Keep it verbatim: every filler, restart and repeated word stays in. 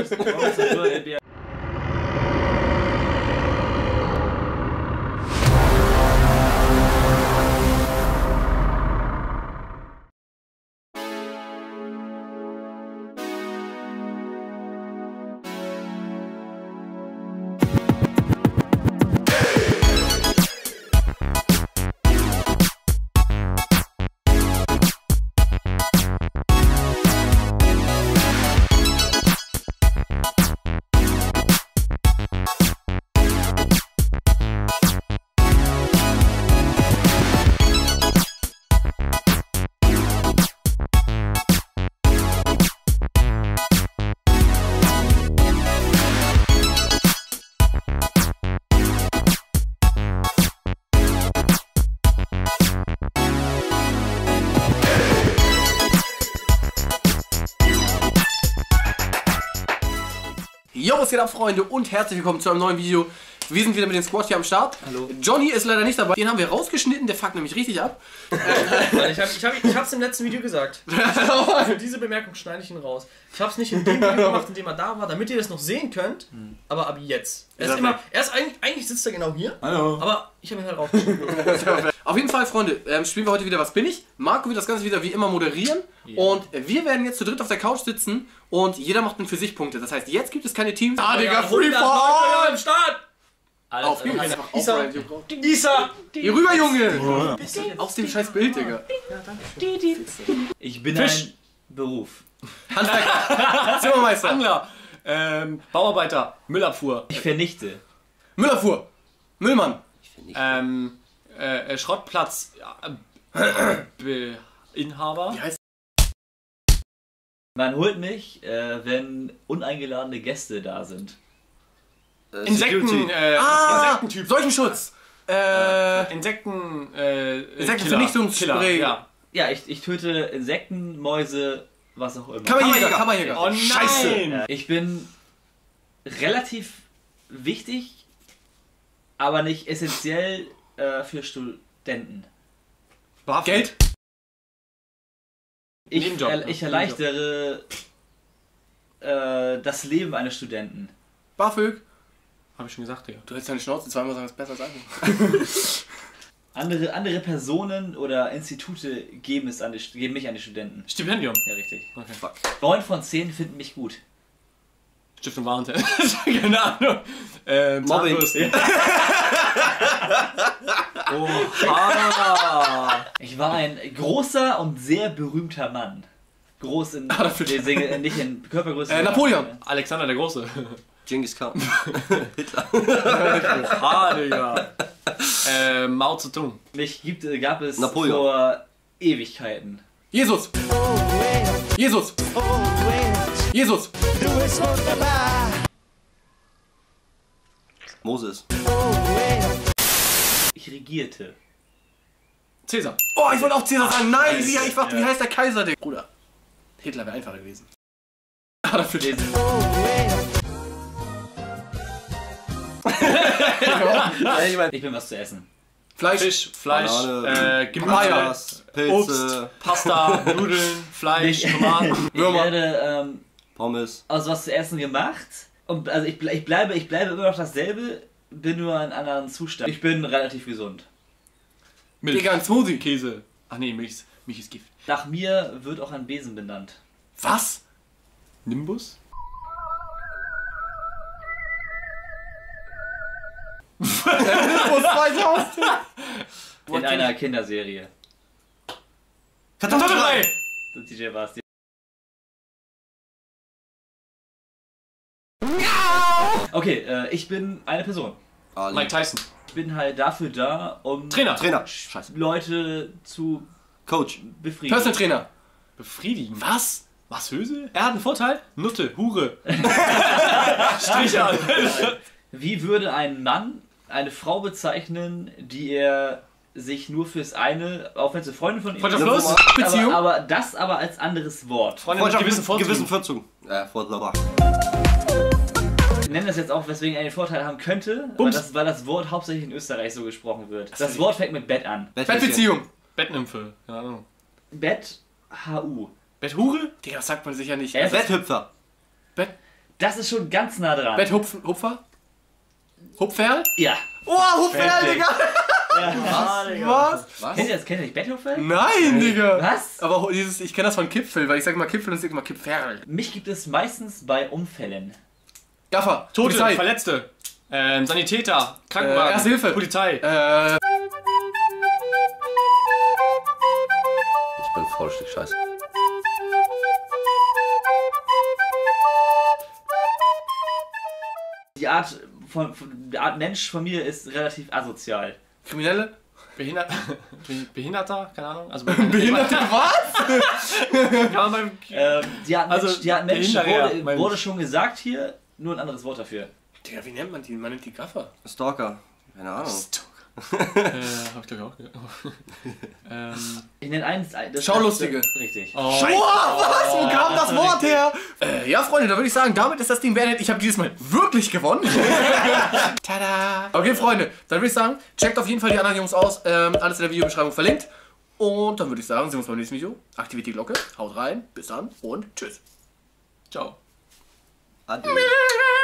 Tschüss. Jo, was geht ab, Freunde, und herzlich willkommen zu einem neuen Video. Wir sind wieder mit dem Squad hier am Start. Hallo. Johnny ist leider nicht dabei. Den haben wir rausgeschnitten, der fuckt nämlich richtig ab. ich, hab, ich, hab, ich hab's im letzten Video gesagt. Für diese Bemerkung schneide ich ihn raus. Ich hab's nicht in dem Video gemacht, in dem er da war, damit ihr das noch sehen könnt. Aber ab jetzt. Er ist immer, er ist eigentlich, eigentlich sitzt er genau hier. Hallo. Aber ich habe ihn halt rausgeschnitten. Auf jeden Fall, Freunde, ähm, spielen wir heute wieder Was bin ich? Marco wird das Ganze wieder wie immer moderieren. Yeah. Und wir werden jetzt zu dritt auf der Couch sitzen und jeder macht dann für sich Punkte. Das heißt, jetzt gibt es keine Teams. Ah, Digga, Free Fall! Am Start! Alter, auf jeden Fall. Isa! Isa! Hier rüber, Junge! Oh. Aus dem scheiß Bild, Digga. Ich bin Fisch. ein Beruf. Handwerker. Zimmermeister. Angler. Ähm, Bauarbeiter. Müllabfuhr. Ich vernichte. Müllabfuhr. Müllmann. Ähm, äh, Schrottplatz. Ja, äh, Inhaber. Wie heißt Man holt mich, äh, wenn uneingeladene Gäste da sind. Äh, Insekten. Äh, ah, Insektentyp. Seuchenschutz. Äh, Insekten. Äh, Insektenvernichtungsspray. Ja. Ja, ich, ich töte Insekten, Mäuse, was auch immer. Kammerjäger. Kammerjäger. Oh nein. Scheiße. Äh, ich bin relativ wichtig, aber nicht essentiell äh, für Studenten. Geld. Ich, Nebenjob, er, ne? ich erleichtere äh, das Leben eines Studenten. BAföG. Hab ich schon gesagt, Digga. Du hältst deine Schnauze zweimal, sagen es besser als Andere, andere Personen oder Institute geben, es an die, geben mich an die Studenten. Stipendium. Ja, richtig. Okay, fuck. neun von zehn finden mich gut. Stiftung Warentest. Keine Ahnung. Ähm, Mobbing. Oha! Ich war ein großer und sehr berühmter Mann. Groß in, Ah, dafür- in nicht in Körpergröße. Äh, Napoleon. Alexander der Große. Genghis Khan. Hitler. Oha, Digga. äh, Mao Zedong. Mich gibt, gab es Napoleon. vor Ewigkeiten. Jesus. Jesus. Jesus. Moses. Ich regierte. Cäsar. Oh, ich wollte auch Cäsar sagen. Nein, wie, Scheiße, ich dachte, wie ja. heißt der Kaiser, Digga? Bruder. Hitler wäre einfacher gewesen. Ah, dafür den. Ja, ich mein, Ich bin was zu essen. Fleisch. Fisch, Fleisch, Banane, äh, Gemüse, Ananas, Pilze, Obst, Pasta, Nudeln, Fleisch, Tomaten. Ich Würmer. werde ähm, Pommes. aus was zu essen gemacht. Und also ich, ble ich, bleibe, ich bleibe immer noch dasselbe, bin nur in einem anderen Zustand. Ich bin relativ gesund. Milch, Digga, ein Smoothie. Käse. Ach nee, Milch, ist- Milch ist Gift. Nach mir wird auch ein Besen benannt. Was? Nimbus? In einer Kinderserie. Kartoffelbrei! Der D J war es. Okay, äh, ich bin eine Person. Ali. Mike Tyson. Ich bin halt dafür da, um Trainer. Trainer. Scheiße. Leute zu Coach. befriedigen. Personal Trainer. Befriedigen. Was? Was, Höse? Er hat einen Vorteil? Nutte, Hure. Stricher. Wie würde ein Mann eine Frau bezeichnen, die er sich nur fürs eine, auch wenn es eine Freundin von ihm Freundschaft ist, plus? Beziehung? aber, aber das aber als anderes Wort. Freunde mit gewissen Vorzügen. gewissen Vorzügen. Ja, Vorzügen. Ich nenne das jetzt auch, weswegen er einen Vorteil haben könnte, weil Bums. das, weil das Wort hauptsächlich in Österreich so gesprochen wird. Das Wort fängt mit Bett an. Bettbeziehung. Bettnymphe. Keine Ahnung. Bett, H U. Betthure? Digga, das sagt man sicher nicht. F, Betthüpfer. Bett. Das ist schon ganz nah dran. Betthupfen, Hupfer? Hupferl? Ja. Oh, Hupferl, Perfekt. Digga! Ja, Digga. Was? Was? Kennt ihr das? Kennt ihr nicht Betthupferl? Nein, Digga! Was? Aber dieses, ich kenne das von Kipfel, weil ich sage immer Kipfel und ich sage immer Kipferl. Mich gibt es meistens bei Unfällen. Gaffer, Tote, Polizei, Verletzte, ähm, Sanitäter, äh, Krankenwagen, Erste Hilfe, Polizei. äh, Ich bin voll Stück Scheiße. Die Art von, von die Art Mensch von mir ist relativ asozial. Kriminelle, Behinder Be- Behinderter, keine Ahnung. Also Behinderte, was? kann man beim Ähm, die Art Mensch, Also, die Art Mensch Behinderer, wurde, mein- wurde schon gesagt hier, nur ein anderes Wort dafür. Digga, wie nennt man die? Man nennt die Gaffer. Stalker. Keine Ahnung. äh, hab ich glaube auch gehört. ähm, Ich nenne eins. Das Schaulustige. Richtig. oh, Scheiße. Was? Wo kam das Wort her? Äh, ja, Freunde, da würde ich sagen, damit ist das Ding beendet. Ich habe dieses Mal wirklich gewonnen. Tada! Okay, Freunde, dann würde ich sagen, checkt auf jeden Fall die anderen Jungs aus. Ähm, alles in der Videobeschreibung verlinkt. Und dann würde ich sagen, sehen wir uns beim nächsten Video. Aktiviert die Glocke, haut rein, bis dann und tschüss. ciao. Adieu.